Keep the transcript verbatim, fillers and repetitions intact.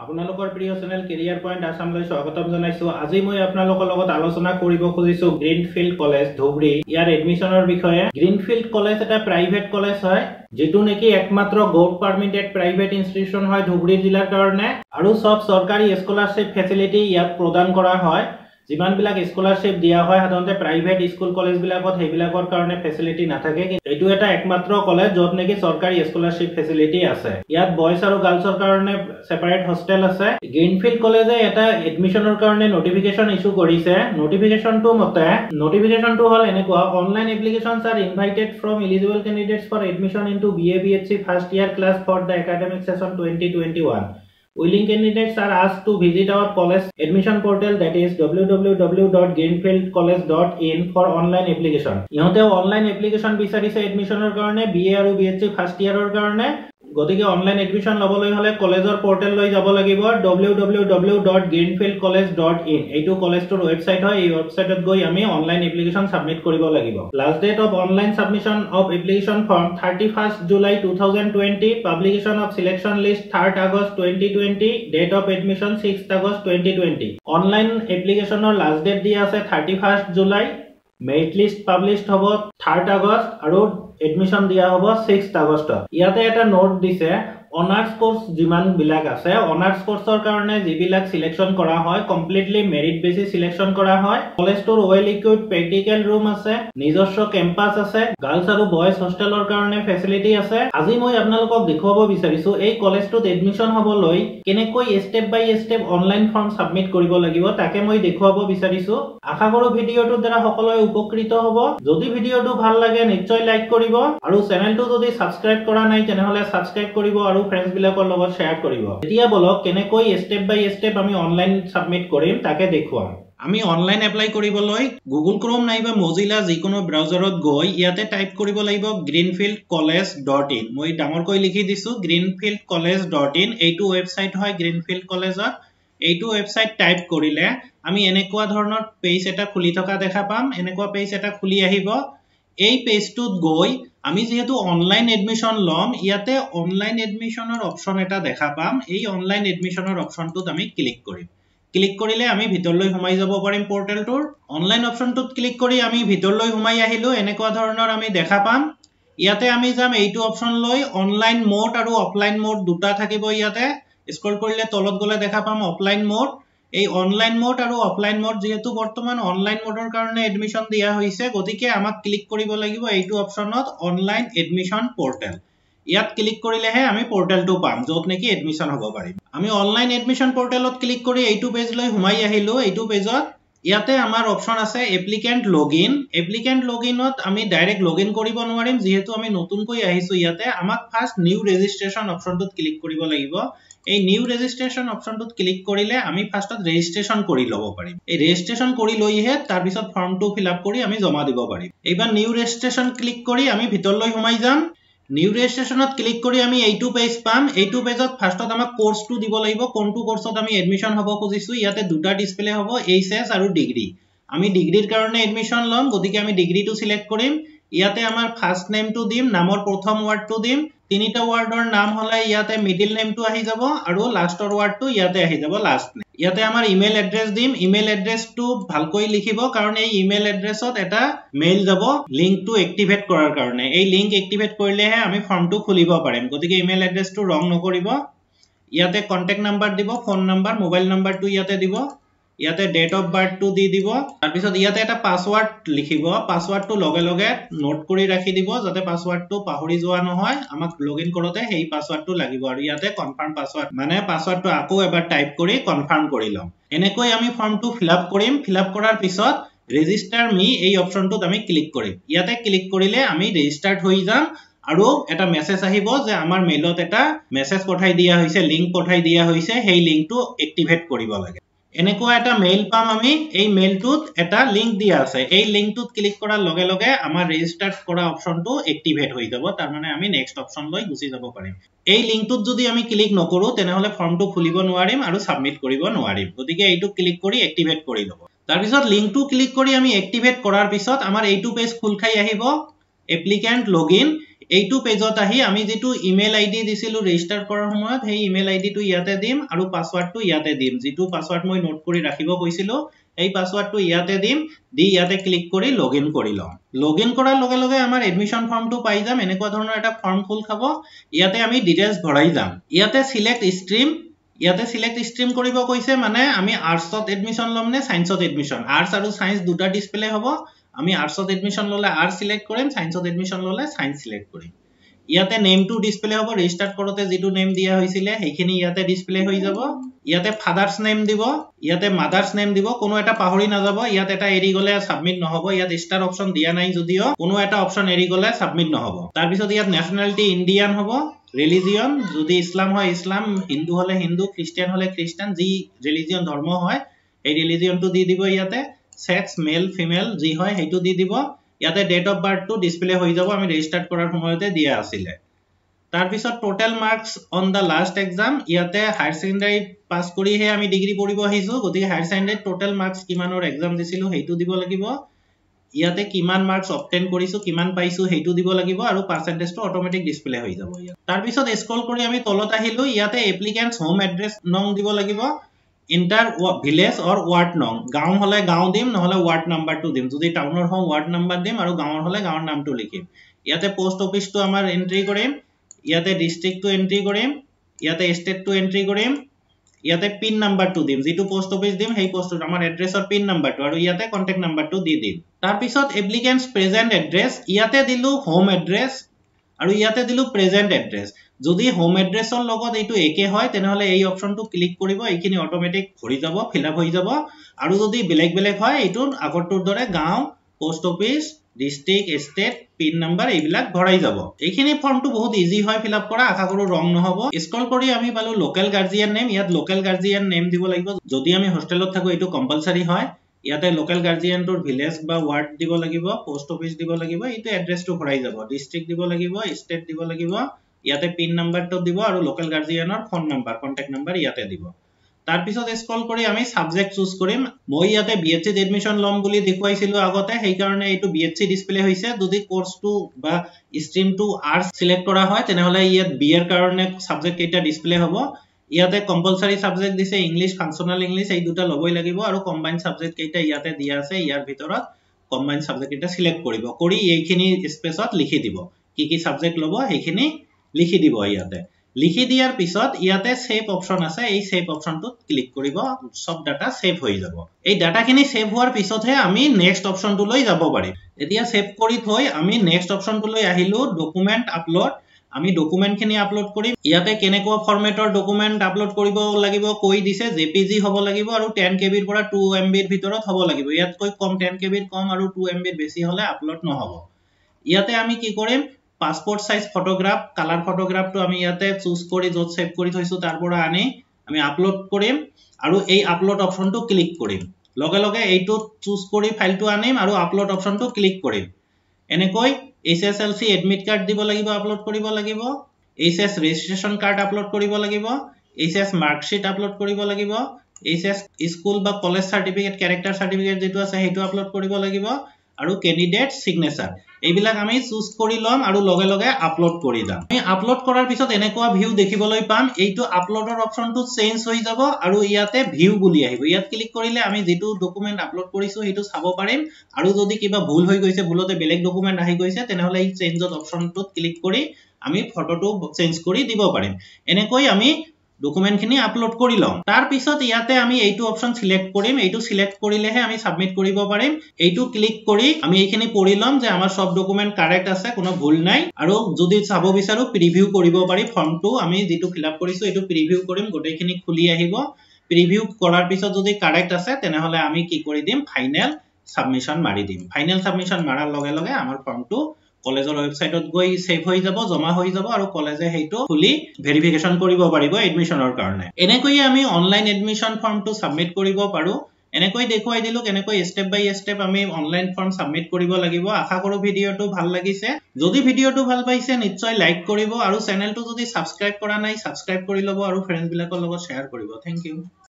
আপোনালোকৰ প্ৰিয় channel career point আসামলৈ স্বাগতম জনাইছো। আজি মই আপোনালোকৰ লগত আলোচনা কৰিব খুজিছো গ্ৰীণফিল্ড কলেজ ধুবুৰী ইয়াৰ এডমিশনৰ বিষয়ে। গ্ৰীণফিল্ড কলেজ এটা প্ৰাইভেট কলেজ হয়, যেটো নেকি একমাত্ৰ গভৰ্নমেণ্ট পাৰমিটেড প্ৰাইভেট ইনষ্টিটিউচন হয় ধুবুৰী জিলাৰ কাৰণে, আৰু সব চৰকাৰী স্কলাৰশ্বিপ ফেচিলিটি ইয়াত প্ৰদান কৰা হয়। যিমান বিলাক স্কলাৰশ্বিপ দিয়া হয় সাধাৰণতে প্ৰাইভেট স্কুল কলেজ বিলাকত সেইবিলাকৰ কাৰণে ফেচিলিটি নাথাকে, কিন্তু এইটো এটা একমাত্ৰ কলেজ য'ত নেকি চৰকাৰী স্কলাৰশ্বিপ ফেচিলিটি আছে। ইয়াত বয়জ আৰু গাৰ্লছৰ কাৰণে সেপাৰেট হোষ্টেল আছে। গ্ৰীণফিল্ড কলেজে এটা এডমিশনৰ কাৰণে নটিফিকেশন ইস্যু কৰিছে। নটিফিকেশনটো মতে নটিফিকেশনটো হল এনেকুৱা: online applications are invited from eligible candidates for admission into B A B H C first year class for the academic session twenty twenty-one. Willing candidates are asked to visit our college admission portal, that is w w w dot greenfield college dot in for online application. ইহঁতে online application বিচাৰিছে এডমিশনৰ কাৰণে B A আৰু B S C first ইয়াৰৰ কাৰণে। গতিকে online admission লবলৈ হলে কলেজৰ পোৰ্টেল লৈ যাব লাগিব w w w dot greenfield college dot in। এইটো কলেজৰ ওয়েবসাইট হয়। এই ওয়েবসাইটত গৈ আমি অনলাইন এপ্লিকেশন সাবমিট কৰিব লাগিব। Last date of online submission of application form thirty-first July two thousand twenty, publication of selection list third August twenty twenty, date of admission sixth August twenty twenty। Online এপ্লিকেশনৰ last date দিয়া আছে thirty-first July, merit list published হ'ব third August আৰু admission দিয়া হ'ব sixth August। ইয়াতে এটা note দিছে, অনার্স কোর্স যিমান বিলাক আছে অনার্স কোর্সৰ কাৰণে যিবিলাক সিলেকশন কৰা হয় কমপ্লিটলি মেৰিট বেসিস সিলেকশন কৰা হয়। কলেজটোৰ ওয়েল ইকুইপড প্ৰেক্টিকেল ৰুম আছে, নিজস্ব কেম্পাস আছে, গাৰ্লছ আৰু বয়জ হোষ্টেলৰ কাৰণে ফেচিলিটি আছে। আজি মই আপোনালোকক দেখুৱাব বিচাৰিছো এই কলেজটোত এডমিশন হ'বলৈ কেনেকৈ step by step online form submit কৰিব লাগিব তাকে মই দেখুৱাব বিচাৰিছো। আশা কৰো ভিডিঅটোৰ দ্বাৰা সকলোৱে উপকৃত হ'ব। যদি ভিডিঅটো ভাল লাগে নিশ্চয় লাইক কৰিব, আৰু চেনেলটো যদি সাবস্ক্ৰাইব কৰা নাই তেনেহলে সাবস্ক্ৰাইব কৰিব আৰু ফ্ৰেন্ডস বিলাকৰ লগত শেয়াৰ কৰিব। এতিয়া বলক কেনেকৈ স্টেপ বাই স্টেপ আমি অনলাইন সাবমিট কৰিম তাকে দেখুৱাম। আমি অনলাইন এপ্লাই কৰিবলৈ গুগল ক্ৰোম নাইবা মজিলা যিকোনো ব্ৰাউজাৰত গৈ ইয়াতে টাইপ কৰিব লাগিব greenfield college dot in। মই ডাঙৰকৈ লিখি দিছো greenfield college dot in। এইটো ওয়েবসাইট হয় গ্ৰীণফিল্ড কলেজৰ। এইটো ওয়েবসাইট টাইপ কৰিলে আমি এনেকুৱা ধৰণৰ পেজ এটা খুলি থকা দেখা পাম। এনেকুৱা পেজ এটা খুলি আহিব। এই পেজটোত গৈ আমি যেহেতু অনলাইন এডমিশন লম ইয়াতে অনলাইন এডমিশনৰ অপশন এটা দেখা পাম। এই অনলাইন এডমিশনৰ অপশনটোত আমি ক্লিক কৰিম। ক্লিক কৰিলে আমি ভিতৰলৈ সোমাই যাব পাৰিম পোৰ্টেলটোৰ। অনলাইন অপশনটোত ক্লিক কৰি আমি ভিতৰলৈ সোমাই আহিলো। এনেকুৱা ধৰণৰ আমি দেখা পাম। ইয়াতে আমি যাম এইটো অপশন লৈ। অনলাইন মোড আৰু অফলাইন মোড দুটা থাকিব ইয়াতে। স্ক্ৰল কৰিলে তলত গলে দেখা পাম অফলাইন মোড। এই অনলাইন মোড আৰু অফলাইন মোড যেহেতু বৰ্তমান অনলাইন মোডৰ কাৰণে এডমিশন দিয়া হৈছে গতিকে আমাক ক্লিক কৰিব লাগিব এইটো অপশনত অনলাইন এডমিশন পোৰ্টেল। ইয়াত ক্লিক কৰিলেহে আমি পোৰ্টেলটো পাম য'ত নেকি এডমিশন হ'ব পাৰিম। আমি অনলাইন এডমিশন পোৰ্টেলত ক্লিক কৰি এইটো পেজ লৈ সোমাই আহিলো। এইটো পেজত ইয়াতে আমাৰ অপশন আছে এপ্লিকেন্ট লগইন। এপ্লিকেন্ট লগইনত আমি ডাইৰেক্ট লগইন কৰিব নোৱাৰিম যেহেতু আমি নতুনকৈ আহিছো ইয়াতে। আমাক ফাৰ্স্ট নিউ ৰেজিষ্ট্ৰেচন অপশনটোত ক্লিক কৰিব লাগিব। এই নিউ ৰেজিষ্ট্ৰেচন অপশনটোত ক্লিক কৰিলে আমি ফাৰ্স্টত ৰেজিষ্ট্ৰেচন কৰি ল'ব পাৰিম। এই ৰেজিষ্ট্ৰেচন কৰি লৈহে তাৰ পিছত ফৰ্মটো ফিলআপ কৰি আমি জমা দিব পাৰিম। এইবাৰ নিউ ৰেজিষ্ট্ৰেচন ক্লিক কৰি আমি ভিতৰলৈ সোমাই যাম। নিউ ৰেজিষ্ট্ৰেচনত ক্লিক কৰি আমি এইটো পেজ পাম। এইটো পেজত ফাৰ্স্টত আমাক কোৰ্সটো দিব লাগিব, কোনটো কোৰ্সত আমি এডমিশন হ'ব খুজিছো। ইয়াতে দুটা ডিসপ্লে হ'ব, এইচ এছ আৰু ডিগ্ৰী। আমি ডিগ্ৰীৰ কাৰণে এডমিশন লম গতিকে আমি ডিগ্ৰীটো সিলেক্ট কৰিম। ইয়াতে আমাৰ ফাৰ্স্ট নেমটো দিম, নামৰ প্ৰথম ওয়াৰ্ডটো দিম। তিনিটা ওয়াৰ্ডৰ নাম হলে ইয়াতে মিডল নেমটো আহি যাব আৰু লাষ্টৰ ওয়াৰ্ডটো ইয়াতে আহি যাব লাষ্ট নেম। ইয়াতে আমাৰ ইমেইল এড্ৰেছ দিম। ইমেইল এড্ৰেছটো ভালকৈ লিখিব কাৰণ এই ইমেইল এড্ৰেছত এটা মেইল যাব লিংকটো এক্টিভেট কৰাৰ কাৰণে। এই লিংক এক্টিভেট কৰিলেহে আমি ফৰ্মটো খুলিব পাৰিম গতিকে ইমেইল এড্ৰেছটো ৰং নকৰিব। ইয়াতে কন্টাক্ট নাম্বাৰ দিব, ফোন নাম্বাৰ, মোবাইল নাম্বাৰটো ইয়াতে দিব। ইয়াতে ডেট অফ বাৰ্থটো দি দিব। তাৰ পিছত ইয়াতে এটা পাসওয়াৰ্ড লিখিব। পাসওয়াৰ্ডটো লগে লগে নোট কৰি ৰাখি দিব যাতে পাসওয়াৰ্ডটো পাহৰি যোৱা নহয়। আমাক লগইন কৰোতে সেই পাসওয়াৰ্ডটো লাগিব আৰু ইয়াতে কনফাৰ্ম পাসওয়াৰ্ড মানে পাসওয়াৰ্ডটো আকৌ এবাৰ টাইপ কৰি কনফাৰ্ম কৰি লম। এনেকৈ আমি ফৰ্মটো ফিলআপ কৰিম। ফিলআপ কৰাৰ পিছত ৰেজিষ্টাৰ মি এই অপশনটোত আমি ক্লিক কৰিম। ইয়াতে ক্লিক কৰিলে আমি ৰেজিষ্টাৰ্ড হৈ যাম আৰু এটা মেছেজ আহিব যে আমাৰ মেইলত এটা মেছেজ পঠাই দিয়া হৈছে, লিংক পঠাই দিয়া হৈছে, সেই লিংকটো এক্টিভেট কৰিব লাগে। এনেকুৱা এটা মেইল পাম আমি। এই মেইলটোত এটা লিংক দিয়া আছে। এই লিংকটোত ক্লিক কৰাৰ লগে লগে আমাৰ ৰেজিষ্টাৰ্ড কৰা অপশনটো এক্টিভেট হৈ যাব। তাৰ মানে আমি নেক্সট অপশন লৈ গুচি যাব পাৰিম। এই লিংকটোত যদি আমি ক্লিক নকৰো তেনেহলে ফৰ্মটো খুলিব নোৱাৰিম আৰু সাবমিট কৰিব নোৱাৰিম। গতিকে এইটো ক্লিক কৰি এক্টিভেট কৰি ল'ব। তাৰ পিছত লিংকটো ক্লিক কৰি আমি এক্টিভেট কৰাৰ পিছত আমাৰ এইটো পেজ খোল খাই আহিব এপ্লিকেন্ট লগইন। এইটো পেজত আহি আমি যেটো ইমেইল আইডি দিছিলো ৰেজিষ্টাৰ কৰাৰ সময়ত সেই ইমেইল আইডিটো ইয়াতে দিম আৰু পাসওয়াৰ্ডটো ইয়াতে দিম যেটো পাসওয়াৰ্ড মই নোট কৰি ৰাখিব কৈছিলো এই পাসওয়াৰ্ডটো ইয়াতে দিম দি ইয়াতে ক্লিক কৰি লগইন কৰি লম লগইন কৰাৰ লগে লগে আমাৰ এডমিশন ফৰ্মটো পাই যাম এনেকুৱা ধৰণৰ এটা ফৰ্ম ফুল খাব ইয়াতে আমি ডিটেইলছ ভৰাই যাম ইয়াতে সিলেক্ট ষ্ট্ৰীম ইয়াতে সিলেক্ট ষ্ট্ৰীম কৰিব কৈছে মানে আমি আৰ্টছত এডমিশন লম নে সায়েন্সত এডমিশন আৰ্টছ আৰু সায়েন্স দুটা ডিসপ্লে হ'ব আমি আৰ্টছত এডমিশন ললে আৰ্টছ সিলেক্ট কৰিম সায়েন্সত এডমিশন ললে সায়েন্স সিলেক্ট কৰিম ইয়াতে নেমটো ডিসপ্লে হ'ব ৰেজিষ্টাৰ কৰোতে যেটো নেম দিয়া হৈছিল সেইখিনি ইয়াতে ডিসপ্লে হৈ যাব ইয়াতে ফাদাৰ্স নেম দিব ইয়াতে মাদাৰ্স নেম দিব কোনো এটা পাহৰি না যাব ইয়াতে এটা এৰি গলে সাবমিট নহব ইয়াত ষ্টাৰ অপচন দিয়া নাই যদিও কোনো এটা অপচন এৰি গলে সাবমিট নহব তাৰ পিছত ইয়াত নেশনালিটি ইন্ডিয়ান হ'ব ৰিলিজিয়ন যদি ইছলাম হয় ইছলাম হিন্দু হলে হিন্দু খ্ৰীষ্টিয়ান হলে খ্ৰীষ্টান যি ৰিলিজিয়ন ধৰ্ম হয় এই ৰিলিজিয়নটো দি দিব ইয়াতে সেক্স মেল ফিমেল যি হয় হেতু দি দিব ইয়াতে date of birth too display হৈ যাব আমি ৰেজিষ্টাৰ কৰাৰ সময়তে দিয়া আছিল তাৰ পিছত total marks on the last exam ইয়াতে হায়াৰ সেকেন্ডাৰী পাস কৰিহে আমি ডিগ্ৰী পঢ়িব আহিছো গতিকে হায়াৰ সেকেন্ডাৰী টোটাল মাৰ্কস কিমানৰ এক্সাম দিছিলো হেতু দিব লাগিব ইয়াতে কিমান মাৰ্কস অবটেইন কৰিছো কিমান পাইছো হেতু দিব লাগিব আৰু পাৰ্সেন্টেজটো অটোমেটিক ডিসপ্লে হৈ যাব তাৰ পিছত স্ক্ৰল কৰি আমি তলত আহিলো ইয়াতে এপ্লিকেন্টস হোম এড্ৰেছ নং দিব লাগিব ইন্টাৰ ভিলেজ অর ওয়ার্ড নং গাঁও হলে গাঁও দিম নহলে ওয়ার্ড নাম্বাৰটো দিম যদি টাউনৰ হম ওয়ার্ড নাম্বাৰ দিম আৰু গাঁৱৰ হলে গাঁৱৰ নামটো লিখিম ইয়াতে পোষ্ট অফিসটো আমাৰ এন্ট্ৰি কৰিম ইয়াতে ডিস্ট্ৰিক্টটো এন্ট্ৰি কৰিম ইয়াতে ষ্টেটটো এন্ট্ৰি কৰিম ইয়াতে পিন নাম্বাৰটো দিম যেটো পোষ্ট অফিস দিম সেই পোষ্টত আমাৰ এড্ৰেছৰ পিন নাম্বাৰটো আৰু ইয়াতে কন্টাক্ট নাম্বাৰটো দি দিম তাৰ পিছত এপ্লিকেন্টস প্ৰেজেন্ট এড্ৰেছ ইয়াতে দিলো হোম এড্ৰেছ আৰু ইয়াতে দিলো প্ৰেজেন্ট এড্ৰেছ যদি হোম এড্ৰেছৰ লগত এইটো একে হয় তেনেহলে এই অপচনটো ক্লিক কৰিব এইখিনি অটোমেটিক ভৰি যাব ফিল আপ হৈ যাব আৰু যদি বেলেগ বেলেগ হয় এইটো আগৰটোৰ দৰে গাঁও post office district state pin number এইবিলাক ভৰাই যাব এইখিনি ফৰ্মটো বহুত ইজি হয় ফিল আপ কৰা আশা কৰো ৰং নহব স্ক্ৰল কৰি আমি পালো লোকেল গাৰ্ডিয়ান নেম ইয়াত লোকেল গাৰ্ডিয়ান নেম দিব লাগিব যদি আমি হোষ্টেলত থাকো এইটো কম্পালসৰি হয় ইয়াতে লোকেল গাৰ্ডিয়ানটোৰ ভিলেজ বা ওয়াৰ্ড দিব লাগিব পোষ্ট অফিস দিব লাগিব এইটো এড্ৰেছটো ভৰাই যাব ডিস্ট্ৰিক্ট দিব লাগিব ষ্টেট দিব লাগিব ইয়াতে পিন নাম্বাৰটো দিব আৰু লোকেল গাৰ্ডিয়ানৰ ফোন নাম্বাৰ কন্টাক্ট নাম্বাৰ ইয়াতে দিব তাৰ পিছত স্ক্ৰল কৰি আমি সাবজেক্ট চুজ কৰিম মই ইয়াতে বিএসসি এডমিশন লম বুলি দেখুৱাইছিলো আগতে সেই কাৰণে এইটো বিএসসি ডিসপ্লে হৈছে যদি কোৰ্সটো বা ষ্ট্ৰীমটো আৰ্টছ সিলেক্ট কৰা হয় তেনেহলে ইয়াত বি এৰ কাৰণে সাবজেক্ট এটা ডিসপ্লে হ'ব ইয়াতে কম্পালসৰি সাবজেক্ট দিছে ইংলিশ ফাংশনাল ইংলিশ এই দুটা লবই লাগিব আৰু কম্বাইন সাবজেক্ট কেইটা ইয়াতে দিয়া আছে ইয়াৰ ভিতৰত কম্বাইন সাবজেক্ট এটা সিলেক্ট কৰিব কৰি এইখিনি স্পেচত লিখি দিব কি কি সাবজেক্ট লব সেইখিনি লিখি দিব ইয়াতে লিখি দিয়াৰ পিছত ইয়াতে সেভ অপচন আছে এই সেভ অপচনটোত ক্লিক কৰিব সব ডাটা সেভ হৈ যাব এই ডাটাখিনি সেভ হোৱাৰ পিছতহে আমি নেক্সট অপচনটো লৈ যাব পাৰিম এতিয়া সেভ কৰি থৈ আমি নেক্সট অপচনটো লৈ আহিলো ডকুমেন্ট আপলোড আমি ডকুমেন্টখিনি আপলোড কৰিম ইয়াতে কেনেকুৱা ফৰমেটৰ ডকুমেন্ট আপলোড কৰিব লাগিব কৈ দিছে জেপিজি হ'ব লাগিব আৰু টেন কেবিৰ পৰা টু এমবিৰ ভিতৰত হ'ব লাগিব ইয়াত কৈ কম টেন কেবিৰ কম আৰু টু এমবিৰ বেছি হলে আপলোড নহব ইয়াতে আমি কি কৰিম পাসপোর্ট সাইজ ফটোগ্রাফ কালার ফটোগ্রাফটো আমি ইয়াতে চুজ কৰি যত সেভ কৰি থৈছো তাৰ পৰা আনি আমি আপলোড কৰিম আৰু এই আপলোড অপচনটো ক্লিক কৰিম লগে লগে এইটো চুজ কৰি ফাইলটো আনিম আৰু আপলোড অপচনটো ক্লিক কৰিম এনেকৈ এছএছএলসি এডমিট কাৰ্ড দিব লাগিব আপলোড কৰিব লাগিব এইচএছ ৰেজিষ্ট্ৰেচন কাৰ্ড আপলোড কৰিব লাগিব এইচএছ মাৰ্কশিট আপলোড কৰিব লাগিব এইচএছ স্কুল বা কলেজ সাৰ্টিফিকেট ক্যাৰেক্টাৰ সাৰ্টিফিকেট যেটো আছে হেতু আপলোড কৰিব লাগিব আৰু ক্যান্ডিডেট সিগনেচাৰ এইবিলাক আমি চুজ কৰি লম আৰু লগে লগে আপলোড কৰি দাম আমি আপলোড কৰাৰ পিছত এনেকুৱা ভিউ দেখিবলৈ পাম এইটো আপলোডৰ অপচনটো চেঞ্জ হৈ যাব আৰু ইয়াতে ভিউ বুলি আহিব ইয়াত ক্লিক কৰিলে আমি যেটো ডকুমেন্ট আপলোড কৰিছো হেতু চাব পাৰিম আৰু যদি কিবা ভুল হৈ গৈছে ভুলতে বেলেগ ডকুমেন্ট আহি গৈছে তেনেহলে এই চেঞ্জত অপচনটোত ক্লিক কৰি আমি ফটোটো চেঞ্জ কৰি দিব পাৰিম এনেকৈ আমি ডকুমেন্টখিনি আপলোড কৰি লম তাৰ পিছত ইয়াতে আমি এইটো অপচন সিলেক্ট কৰিম এইটো সিলেক্ট কৰিলেহে আমি সাবমিট কৰিব পাৰিম এইটো ক্লিক কৰি আমি এইখিনি পঢ়ি লম যে আমাৰ সব ডকুমেন্ট কাৰেক্ট আছে কোনো ভুল নাই আৰু যদি চাব বিচাৰো প্ৰিভিউ কৰিব পাৰি ফৰ্মটো আমি যেটো ফিল আপ কৰিছো এইটো প্ৰিভিউ কৰিম গোটেইখিনি খুলি আহিব প্ৰিভিউ কৰাৰ পিছত যদি কাৰেক্ট আছে তেনেহলে আমি কি কৰি দিম ফাইনেল সাবমিশন মাৰি দিম ফাইনেল সাবমিশন মাৰাৰ লগে লগে আমাৰ ফৰ্মটো কলেজৰ ওয়েবসাইটত গৈ সেভ হৈ যাব জমা হৈ যাব আৰু কলেজে হেইটো খুলি ভেৰিফিকেশন কৰিব পাৰিব এডমিশনৰ কাৰণে এনেকৈ আমি অনলাইন এডমিশন ফৰ্মটো সাবমিট কৰিব পাৰো এনেকৈ দেখুৱাই দিলো কেনেকৈ স্টেপ বাই স্টেপ আমি অনলাইন ফৰ্ম সাবমিট কৰিব লাগিব আশা কৰো ভিডিওটো ভাল লাগিছে যদি ভিডিওটো ভাল পাইছে নিশ্চয় লাইক কৰিব আৰু চেনেলটো যদি সাবস্ক্ৰাইব কৰা নাই সাবস্ক্ৰাইব কৰি লব আৰু ফ্ৰেণ্ডছ বিলাকৰ লগত শেয়াৰ কৰিব থ্যাংক ইউ